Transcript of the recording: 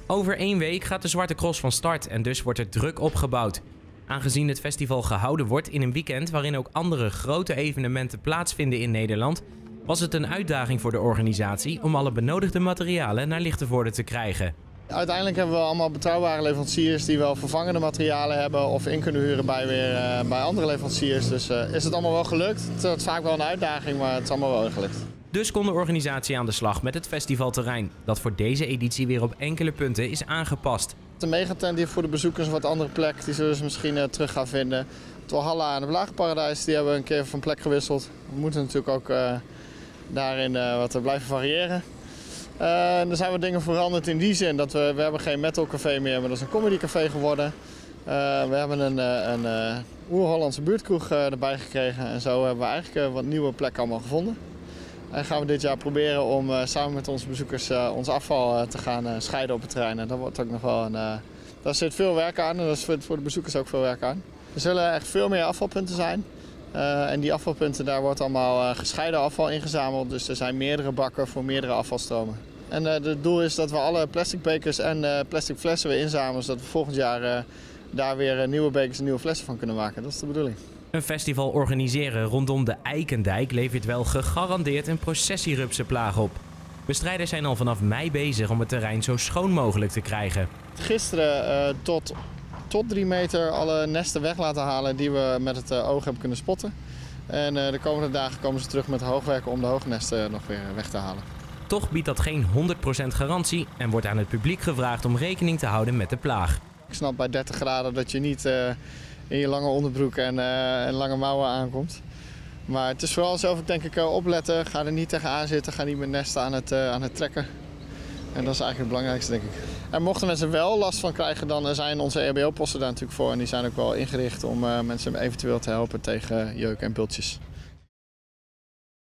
Over 1 week gaat de Zwarte Cross van start en dus wordt er druk opgebouwd. Aangezien het festival gehouden wordt in een weekend waarin ook andere grote evenementen plaatsvinden in Nederland, was het een uitdaging voor de organisatie om alle benodigde materialen naar Lichtenvoorde te krijgen. Uiteindelijk hebben we allemaal betrouwbare leveranciers die wel vervangende materialen hebben of in kunnen huren bij andere leveranciers. Dus is het allemaal wel gelukt. Het is vaak wel een uitdaging, maar het is allemaal wel gelukt. Dus kon de organisatie aan de slag met het festivalterrein, dat voor deze editie weer op enkele punten is aangepast. De megatent die voor de bezoekers een wat andere plek, die zullen ze misschien terug gaan vinden. Het Walhalla en het Lagerparadijs, die hebben een keer van plek gewisseld. We moeten natuurlijk ook daarin wat blijven variëren. Er zijn wat dingen veranderd in die zin dat we hebben geen metalcafé meer, maar dat is een comedycafé geworden. We hebben een oer-Hollandse buurtkroeg erbij gekregen en zo hebben we eigenlijk wat nieuwe plekken allemaal gevonden. En gaan we dit jaar proberen om samen met onze bezoekers ons afval te gaan scheiden op het terrein. En dat wordt ook nog wel daar zit veel werk aan en dat is voor de bezoekers ook veel werk aan. Er zullen echt veel meer afvalpunten zijn. En die afvalpunten, daar wordt allemaal gescheiden afval ingezameld. Dus er zijn meerdere bakken voor meerdere afvalstromen. En het doel is dat we alle plastic bekers en plastic flessen weer inzamelen, zodat we volgend jaar daar weer nieuwe bekers en nieuwe flessen van kunnen maken. Dat is de bedoeling. Een festival organiseren rondom de Eikendijk levert wel gegarandeerd een processierupsenplaag op. Bestrijders zijn al vanaf mei bezig om het terrein zo schoon mogelijk te krijgen. Gisteren tot 3 meter alle nesten weg laten halen die we met het oog hebben kunnen spotten. En de komende dagen komen ze terug met hoogwerken om de hoognesten nog weer weg te halen. Toch biedt dat geen 100% garantie en wordt aan het publiek gevraagd om rekening te houden met de plaag. Ik snap bij 30 graden dat je niet in je lange onderbroek en lange mouwen aankomt. Maar het is vooral zelf denk ik opletten, ga er niet tegenaan zitten, ga niet met nesten aan het trekken. En dat is eigenlijk het belangrijkste denk ik. En mochten mensen wel last van krijgen, dan zijn onze EHBO-posten daar natuurlijk voor. En die zijn ook wel ingericht om mensen eventueel te helpen tegen jeuk en bultjes.